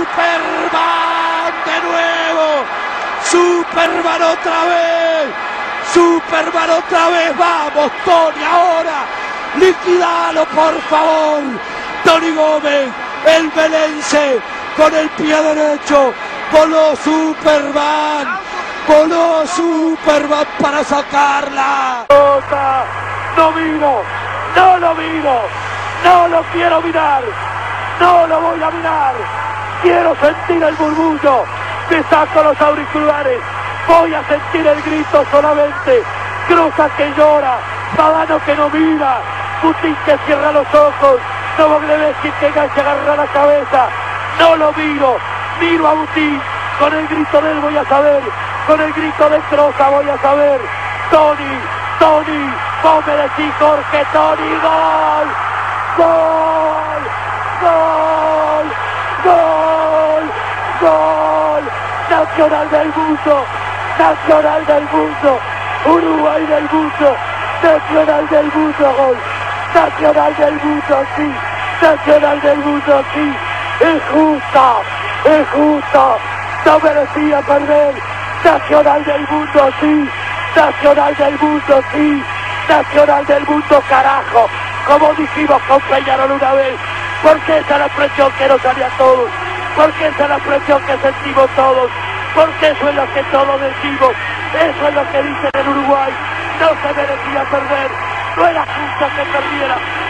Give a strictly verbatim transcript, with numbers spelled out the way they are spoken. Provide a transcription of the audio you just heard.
Superman de nuevo, Superman otra vez, Superman otra vez, vamos Tony ahora, liquidalo por favor, Tony Gómez, el belense, con el pie derecho, voló Superman, voló Superman para sacarla. No miro, no lo miro, no lo quiero mirar, no lo voy a mirar, quiero sentir el murmullo, me saco los auriculares, voy a sentir el grito solamente, Crosa que llora, Badano que no mira, Putin que cierra los ojos, Novogleveski que se agarra la cabeza, no lo miro, miro a Putin, con el grito de él voy a saber, con el grito de Crosa voy a saber, Tony, Tony, vos me decís Jorge, Tony, gol, gol, gol, gol, gol, Nacional del mundo, Nacional del mundo, Uruguay del mundo, Nacional del mundo, gol, Nacional del mundo, sí, Nacional del mundo, sí, es justa, es justa, no merecía perder, Nacional del mundo, sí, Nacional del mundo, sí, Nacional del mundo, carajo, como dijimos con Peñarol una vez, porque esa es la presión que nos sale a todos, porque esa es la presión que sentimos todos, porque eso es lo que todos decimos, eso es lo que dicen en Uruguay, no se merecía perder, no era justo que perdiera,